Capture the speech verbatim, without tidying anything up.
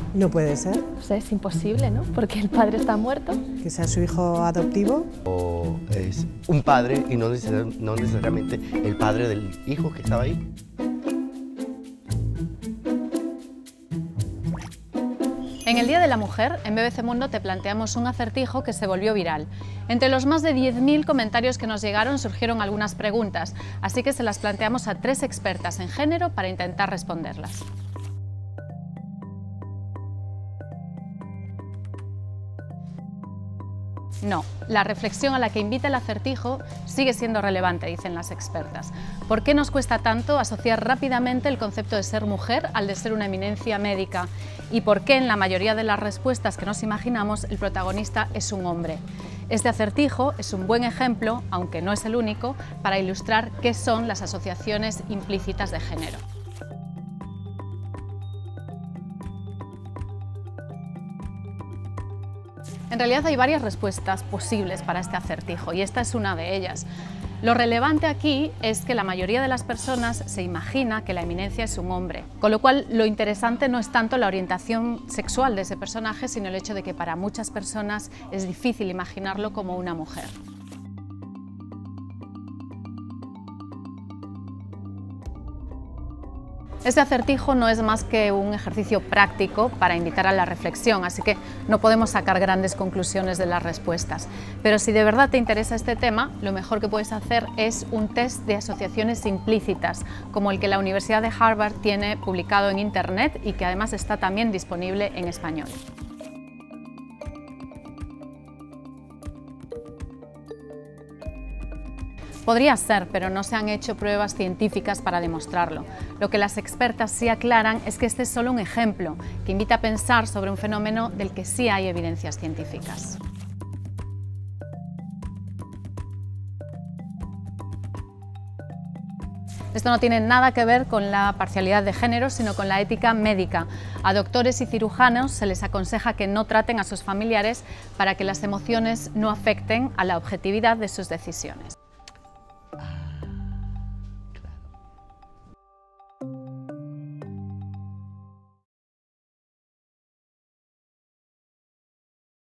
No puede ser. O sea, es imposible, ¿no? Porque el padre está muerto. Que sea su hijo adoptivo. O es un padre y no, neces no necesariamente el padre del hijo que estaba ahí. En el Día de la Mujer, en B B C Mundo te planteamos un acertijo que se volvió viral. Entre los más de diez mil comentarios que nos llegaron surgieron algunas preguntas, así que se las planteamos a tres expertas en género para intentar responderlas. No, la reflexión a la que invita el acertijo sigue siendo relevante, dicen las expertas. ¿Por qué nos cuesta tanto asociar rápidamente el concepto de ser mujer al de ser una eminencia médica? ¿Y por qué en la mayoría de las respuestas que nos imaginamos el protagonista es un hombre? Este acertijo es un buen ejemplo, aunque no es el único, para ilustrar qué son las asociaciones implícitas de género. En realidad hay varias respuestas posibles para este acertijo y esta es una de ellas. Lo relevante aquí es que la mayoría de las personas se imagina que la eminencia es un hombre, con lo cual lo interesante no es tanto la orientación sexual de ese personaje, sino el hecho de que para muchas personas es difícil imaginarlo como una mujer. Este acertijo no es más que un ejercicio práctico para invitar a la reflexión, así que no podemos sacar grandes conclusiones de las respuestas. Pero si de verdad te interesa este tema, lo mejor que puedes hacer es un test de asociaciones implícitas, como el que la Universidad de Harvard tiene publicado en Internet y que además está también disponible en español. Podría ser, pero no se han hecho pruebas científicas para demostrarlo. Lo que las expertas sí aclaran es que este es solo un ejemplo, que invita a pensar sobre un fenómeno del que sí hay evidencias científicas. Esto no tiene nada que ver con la parcialidad de género, sino con la ética médica. A doctores y cirujanos se les aconseja que no traten a sus familiares para que las emociones no afecten a la objetividad de sus decisiones.